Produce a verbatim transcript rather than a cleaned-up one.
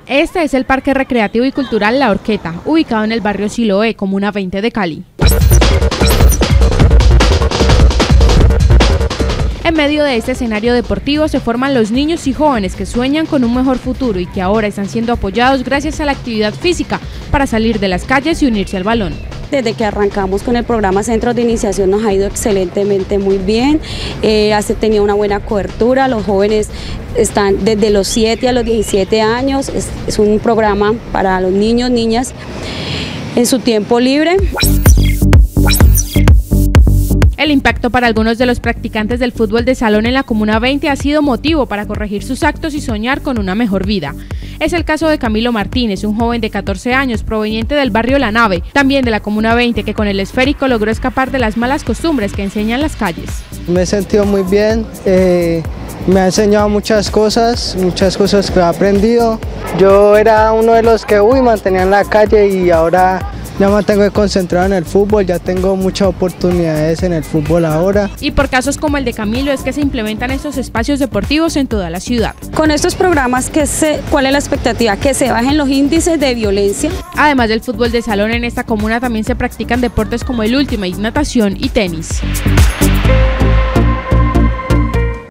Este es el Parque Recreativo y Cultural La Horqueta, ubicado en el barrio Siloé, Comuna veinte de Cali. En medio de este escenario deportivo se forman los niños y jóvenes que sueñan con un mejor futuro y que ahora están siendo apoyados gracias a la actividad física para salir de las calles y unirse al balón. Desde que arrancamos con el programa Centros de Iniciación nos ha ido excelentemente muy bien, eh, ha tenido una buena cobertura, los jóvenes están desde los siete a los diecisiete años, es, es un programa para los niños, niñas en su tiempo libre. El impacto para algunos de los practicantes del fútbol de salón en la Comuna veinte ha sido motivo para corregir sus actos y soñar con una mejor vida. Es el caso de Camilo Martínez, un joven de catorce años proveniente del barrio La Nave, también de la Comuna veinte, que con el esférico logró escapar de las malas costumbres que enseñan las calles. Me he sentido muy bien, eh, me ha enseñado muchas cosas, muchas cosas que he aprendido. Yo era uno de los que uy, mantenía en la calle y ahora ya me tengo concentrado en el fútbol, ya tengo muchas oportunidades en el fútbol ahora. Y por casos como el de Camilo es que se implementan estos espacios deportivos en toda la ciudad. Con estos programas, ¿qué se, ¿cuál es la expectativa? Que se bajen los índices de violencia. Además del fútbol de salón, en esta comuna también se practican deportes como el ultimate, natación y tenis.